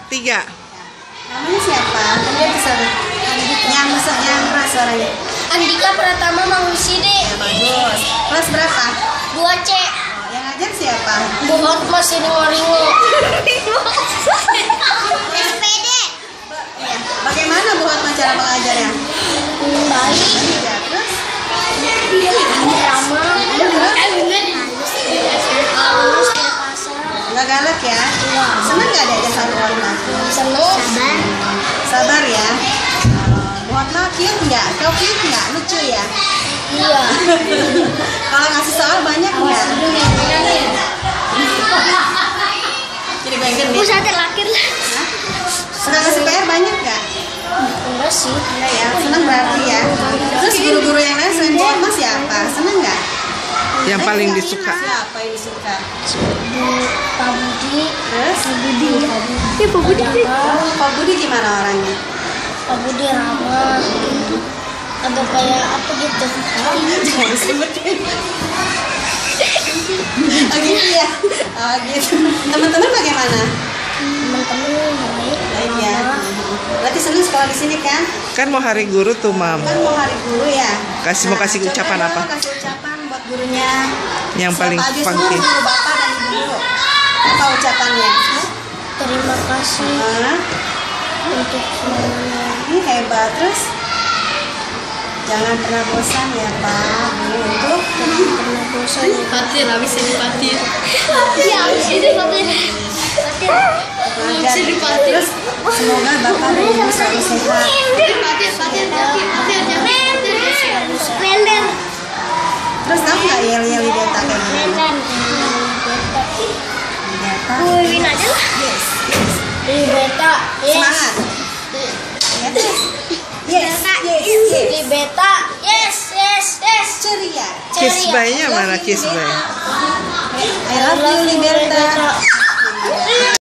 3. Namanya siapa? Yang keras suaranya. Andika Pratama Manguside. Ya, bagus. Kelas berapa? 2C. Yang ngajar siapa? Buat masih ringo-ringo. SPD. Ya. Bagaimana buat cara mengajarnya? Baik. Ya, terus? Ramah. Halus di pasar. Nggak galak ya? Senang nggak diajak sama Hotma? Seneng. Sabar ya. Bu Hotma cute nggak? Kau cute nggak? Lucu ya? Iya. Kalau ngasih soal banyak nggak? Jadi pengen nih. Pusat terakhir lah. Sudah ngasih PR banyak nggak? Enggak sih. Enggak ya, senang berarti ya. Terus guru-guru yang lain selain Bu Hotma siapa? Senang nggak? Yang paling disuka. Siapa yang disuka? Pak Budi. Terus? Pak Budi. Ya Pak Budi. Pak Budi gimana orangnya? Pak Budi ramah. Agak kayak apa gitu. Jangan disebutin. Oh gitu ya? Oh gitu. Teman-teman bagaimana? Teman-teman baik. Baik ya. Berarti senang sekolah di sini kan? Kan mau hari guru tuh, Mam. Kan mau hari guru ya. Mau kasih coba ucapan dong apa? Kasih ucapan buat gurunya. Yang paling Siapa aja funky. semua guru bapak dan ibu. Apa ucapannya? Terima kasih Hah? untuk semuanya. Ini hebat. Terus jangan pernah bosan ya Pak. Untuk Pernah bosan. Patir, habis ini patir. Ya habis ini patir. belajar. Terus semoga bapak dan ibu selalu sehat. Terus tahu nggak yel-yel di beta kayak gimana? Di beta. Win aja lah. Yes. Di beta. Semangat. Ya, terus. Yes. Yes. Yes. Di beta. Yes. Ceria. Kiss bye-nya mana kiss bye? I love you Liberta.